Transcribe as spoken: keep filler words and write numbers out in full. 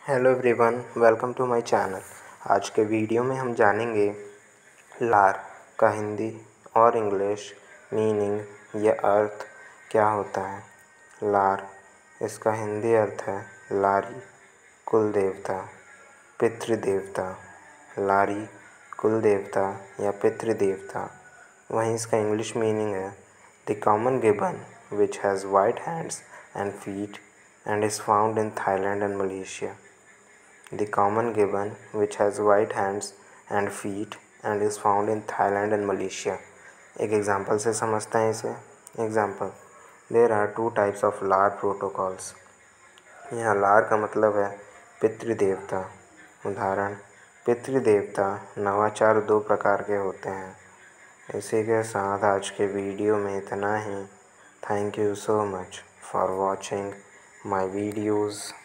Hello everyone, welcome to my channel. आज के video में हम जानेंगे लार का हिंदी और इंग्लिश मीनिंग या अर्थ क्या होता है। लार, इसका हिंदी अर्थ है लारी, कुल देवता, पितृदेवता। लारी, कुल देवता या पितृदेवता। वहीं इसका इंग्लिश मीनिंग है the common gibbon which has white hands and feet and is found in Thailand and Malaysia. The common gibbon, which has white hands and feet and is found in Thailand and Malaysia. एक example से समझते हैं इसे। Example, there are two types of LAR protocols. यहाँ LAR का मतलब है पितृदेवता। उदाहरण, पितृदेवता नवाचार दो प्रकार के होते हैं। इसी के साथ आज के वीडियो में इतना ही। Thank you so much for watching my videos.